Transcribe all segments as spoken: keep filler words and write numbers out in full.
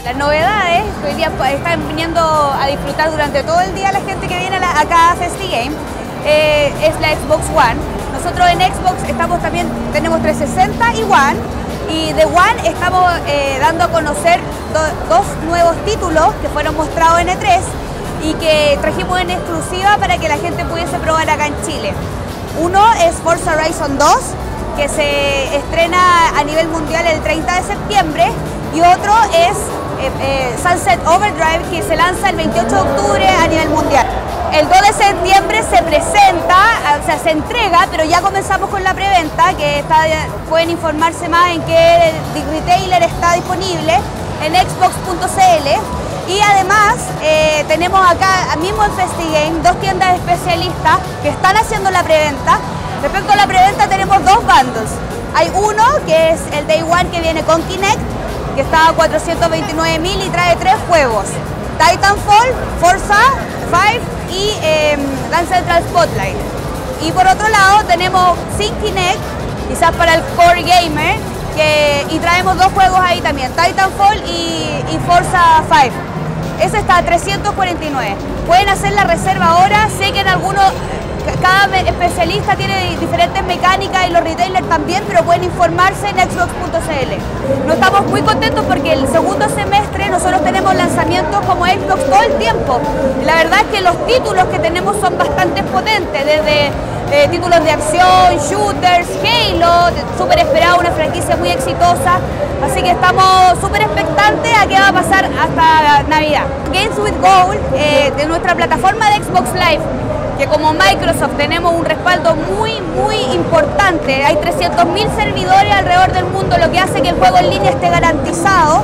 Las novedades que hoy día están viniendo a disfrutar durante todo el día la gente que viene a la, acá a FestiGame eh, es la Xbox One. Nosotros en Xbox estamos también, tenemos trescientos sesenta y One, y de One estamos eh, dando a conocer do, dos nuevos títulos que fueron mostrados en E tres y que trajimos en exclusiva para que la gente pudiese probar acá en Chile. Uno es Forza Horizon dos, que se estrena a nivel mundial el treinta de septiembre, y otro es eh, eh, Sunset Overdrive, que se lanza el veintiocho de octubre a nivel mundial. El dos de septiembre se presenta, o sea, se entrega, pero ya comenzamos con la preventa, que está, pueden informarse más en qué retailer está disponible, en xbox punto cl. Y además eh, tenemos acá mismo en FestiGame dos tiendas especialistas que están haciendo la preventa. Respecto a la preventa tenemos dos bundles. Hay uno que es el Day One, que viene con Kinect, que está a cuatrocientos veintinueve mil y trae tres juegos: Titanfall, Forza cinco y eh, Dance Central Spotlight. Y por otro lado tenemos sin Kinect, quizás para el core gamer, que, y traemos dos juegos ahí también, Titanfall y, y Forza cinco. Ese está a trescientos cuarenta y nueve. Pueden hacer la reserva ahora. Sé que en algunos, cada especialista tiene diferentes mecánicas y los retailers también, pero pueden informarse en xbox punto cl. No estamos muy contentos porque el segundo semestre nosotros tenemos lanzamientos como Xbox todo el tiempo. La verdad es que los títulos que tenemos son bastante potentes, desde eh, títulos de acción, shooters, Halo, súper esperado, una franquicia muy exitosa. Así que estamos súper expectantes a qué va a pasar hasta Navidad. Games with Gold, eh, de nuestra plataforma de Xbox Live, que como Microsoft tenemos un respaldo muy, muy importante. Hay trescientos mil servidores alrededor del mundo, lo que hace que el juego en línea esté garantizado.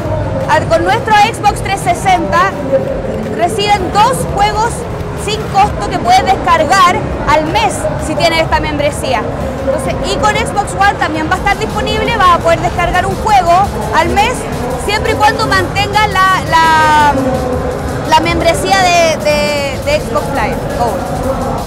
Con nuestro Xbox trescientos sesenta reciben dos juegos sin costo que puedes descargar al mes si tienes esta membresía. Entonces, y con Xbox One también va a estar disponible, vas a poder descargar un juego al mes siempre y cuando mantengas la, la, la membresía de, de, de Xbox Live Gold.